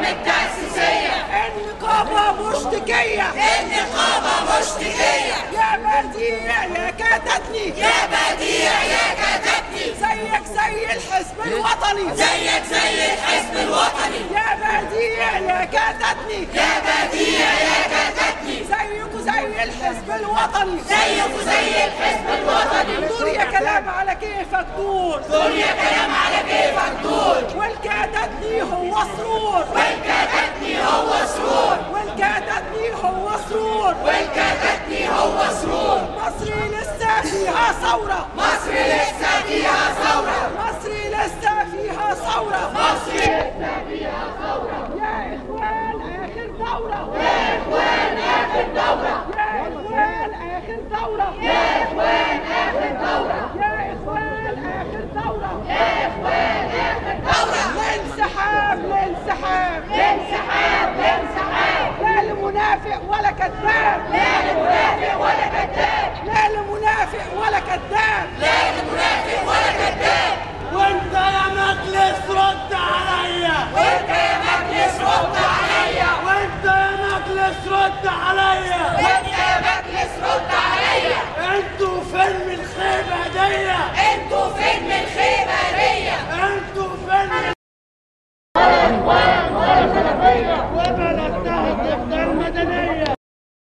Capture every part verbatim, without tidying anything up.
التأسيسية. النقابة مشتكية، النقابة مشتكية. يا بديع يا كاتتني، يا بديع يا كاتتني. زيك زي الحزب الوطني، زيك زي الحزب الوطني. يا بديع يا كاتتني، يا بديع يا كاتتني. زيكوا زي الحزب الوطني، زيكوا زي الحزب الوطني. دور يا كلام على كيفك دور، دور يا كلام على كيفك دور. والكاتتني هو سرور، والكاتتني هو سرور. والكاتتني هو سرور، والكاتتني هو سرور. مصر لسه فيها ثورة، مصر لسه فيها ثورة. مصر لسه فيها ثورة، مصر لسه فيها ثورة. يا إخوان آخر ثورة، يا إخوان آخر ثورة. يا إخوان آخر ثورة، يا إخوان آخر ثورة. يا إخوان آخر ثورة، يا إخوان آخر ثورة. الانسحاب الانسحاب الانسحاب الانسحاب. لا لمنافق ولا كذاب، لا لمنافق ولا كذاب. لا لمنافق ولا كذاب، لا لمنافق ولا كذاب. وانت يا مجلس رد عليا، وانت يا مجلس رد عليا. وانت يا مجلس رد عليا، وانت يا مجلس رد عليا. انتوا فيلم الخيبة دي، انتوا فيلم الخيبة دي. انتوا فيلم وبلدناها ضد المدنية،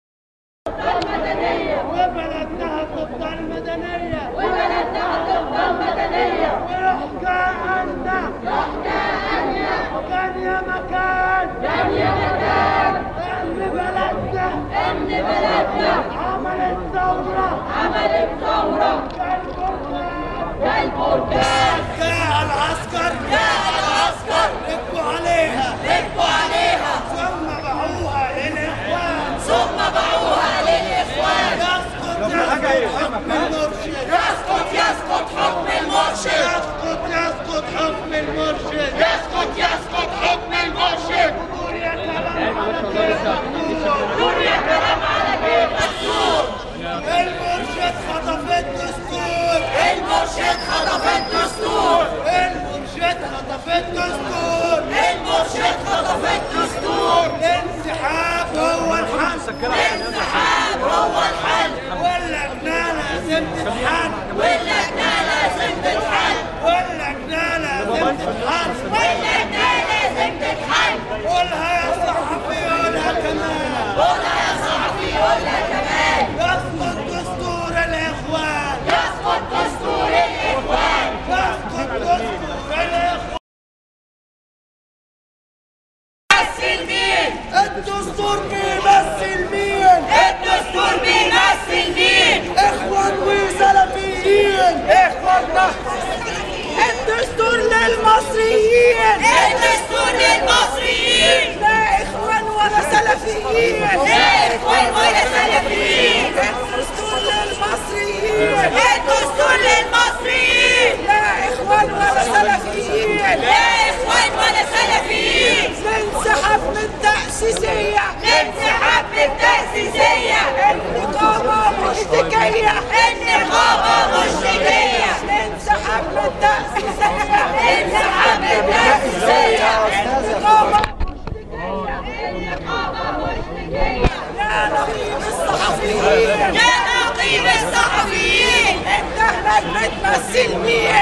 وبلدناها ضد المدنية، وبلدناها ضد المدنية. ويحكى عنا، يحكى عنا كان يا مكان، كان يا مكان ان بلدنا ان بلدنا عملت ثورة، عملت ثورة كالبركان، كالبركان. جاء العسكر، جاء العسكر ركبوا عليها، ركبوا عليها. ثم باعوها للإخوان، ثم باعوها للإخوان. يسقط يسقط حكم المرشد، يسقط يسقط حكم المرشد. يسقط يسقط حكم المرشد، يسقط يسقط حكم المرشد. دور يا كلام على كيفك دور، دور يا كلام على كيفك دور. المرشد خطف الدستور، المرشد خطف الدستور. المرشد خطف الدستور، المرشد خطف الدستور. الانسحاب هو الحل، الانسحاب هو الحل. واللجنة لازم تتحل، واللجنة لازم تتحل. واللجنة لازم تتحل، واللجنة لازم تتحل. قولها يا صحفي قولها كمان، قولها يا صاحبي قولها كمان. يسقط دستور الإخوان، يسقط دستور الإخوان. يسقط دستور الإخوان. بيمثل مين؟ الدستور بيمثل مين؟ الدستور بيمثل مين؟ إخوان وسلفيين، إخواننا الدستور للمصريين، الدستور للمصريين. لا إخوان ولا سلفيين، لا إخوان ولا سلفيين. الدستور للمصريين، الدستور للمصريين. لا إخوان ولا سلفيين، لا إخوان ولا سلفيين. ننسحب من التأسيسية، ننسحب من التأسيسية. النقابة مشتكية، النقابة مشتكية. ننسحب من التأسيسية، ننسحب من التأسيسية. النقابة مشتكية، النقابة مشتكية. يا نقيب الصحفيين، يا نقيب الصحفيين. انت هناك بتمثل مين؟